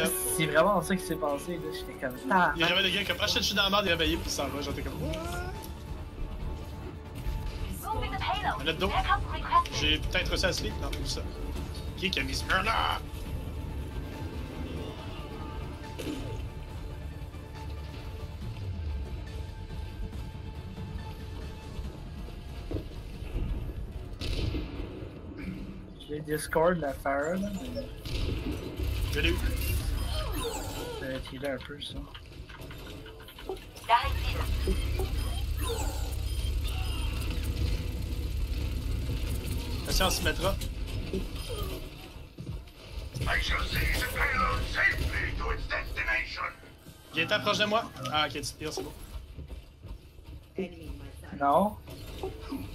C'est vraiment ça qui s'est passé, là. J'étais comme ça. Il y avait des gars comme, ah, je suis dans la merde, il est réveillé, puis il s'en va. J'étais comme, là dedans. J'ai peut-être réussi à sleep dans tout ça. Qui a mis ce mur-là? J'ai Discord la Farah, là, mais... Je l'ai eu. Ça va tirer un peu, ça. Attention, on se mettra. Viens t'en proche de moi. Ah, ok, tu tires, c'est bon. Non.